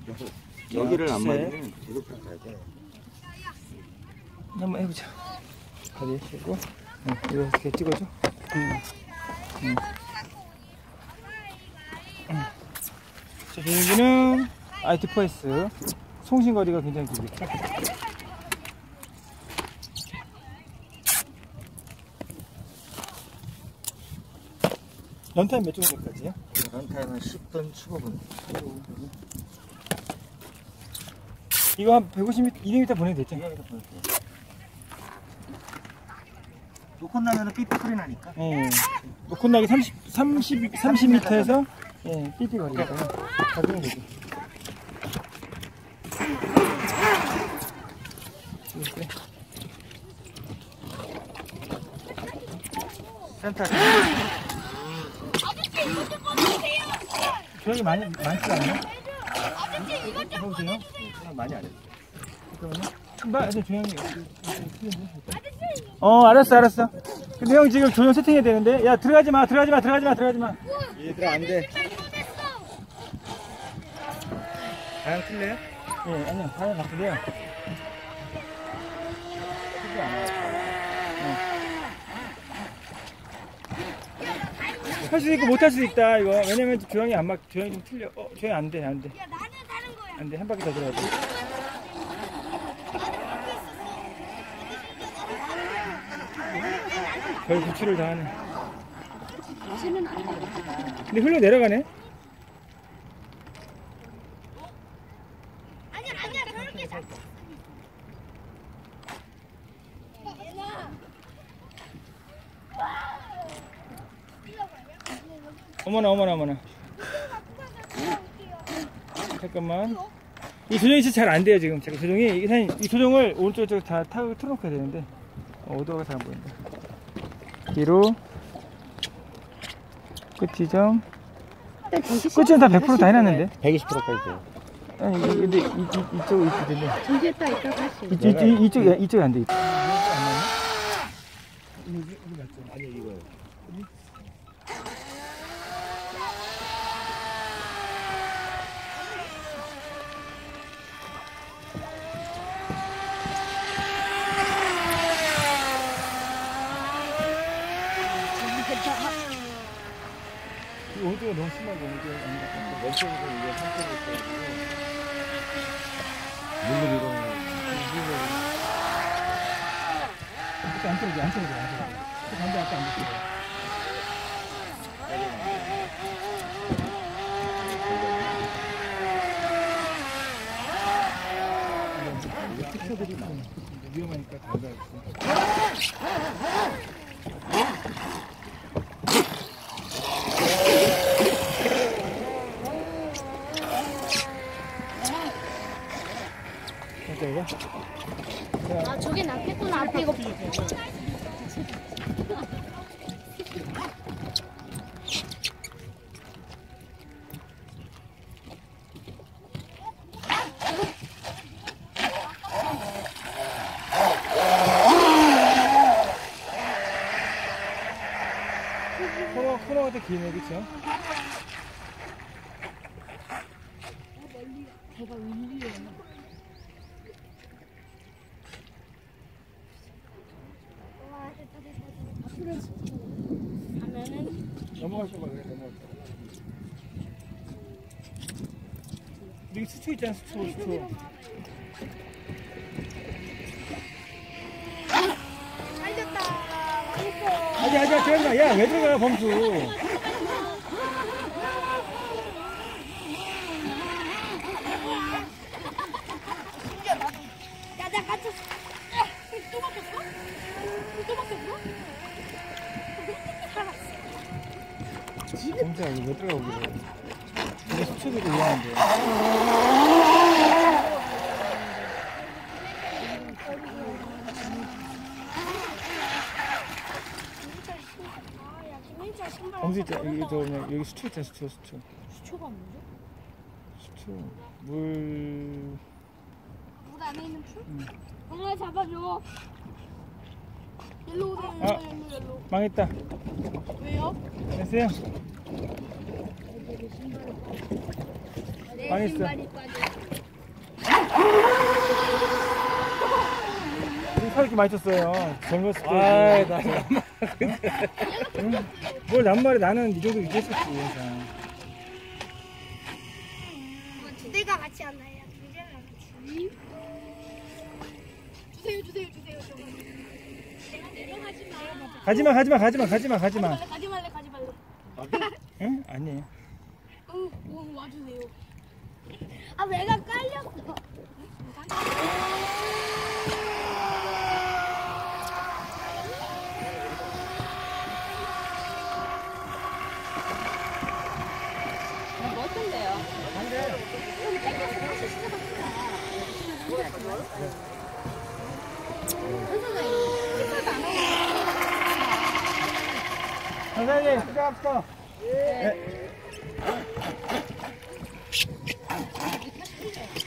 여기를 안 맞으면 이렇게 가야 돼. 한번 해보자. 다리 펴고, 이렇게 찍어줘. 자, 여기는 IT4S. 송신거리가 굉장히 길겠죠. 런타임 몇 정도까지요? 런타임은 10분, 15분. 이거 한 150m, 200m 보내도 됐죠? 놓고 나면은 삐삐 소리 나니까. 예. 놓고 나기 30m에서 예, 삐삐 거리니까 가져오면 되죠. 이렇게. 센터. 조용히 많지 않나요? 해보세요. 많이 안 해. 잠깐만요. 조용히. 알았어. 근데 형 지금 조용 세팅해야 되는데. 야, 들어가지 마. 얘들아, 안 돼. 방향 틀려요? 예, 아니요. 방향 바꾸세요. 할 수 있고 못 할 수 있다, 이거. 왜냐면 조용히 좀 틀려. 조용히 안 돼. 야, 나는 다른 거야. 안 돼. 한 바퀴 더 돌아야 돼. 별 구출을 다 하네. 근데 흘러 내려가네? 아니야, 저렇게 잡. 어머나. 잠깐만. 이 조정이 진짜 잘 안 돼요, 지금. 제가 조정이, 이 조정을 오른쪽으로 다 틀어놓고 해야 되는데, 오도가 잘 안 보인다. 뒤로. 끝 지점. 끝은 다 100% 다 해놨는데? 120%까지 돼요. 아니, 근데 이쪽 있는데. 저기에다 이따 다시. 이쪽이 안 돼. 이거 맞죠? 아니, 이거. 오른쪽이 너무 심하고, 오른쪽이 아닌가? 왼쪽으로 이게 한쪽으로 있어가지고. 물로 안 틀어져. 반대 앞에 안 붙여. 특효들이 위험하니까 달달했어. 아, 저게 낫겠구나. 앞에 이거. 코너가 더 기네, 그쵸? 제가 위에. 넘어가셔봐, 그래, 넘어가셔. 여기 수초 있잖아, 수초. 살렸다. 맛있어. 아니야, 들어가지 마. 야, 왜 들어가, 범수. 야, 나 갇혔어. 또 막혔어? 범수야, 이거 왜 들어가고 그래. 이게 수초들이 위험한데. 범수 있잖아, 여기 수초 있잖아, 수초. 수초가 뭐죠? 수초. 물 안에 있는 풀? 엄마 잡아줘. 일로 오세요. 일로. 망했다. 왜요? 됐어요? 내 망했어. 신발이 빠져. 인기 많이 줬어요. 젊었을 때. 아, 나 응? 뭘 남말에 나는 이 정도 유지했었지. 항상. 두 대가 같이 안 나요. 두 대가 같이. 주세요. 저거. 내가 내려가지 마. 가지마. 가지 말래. 응? 아니에요. 와주세요. 아, 내가 깔렸어. 멋진데요. 선생님, 시작합시다. 네.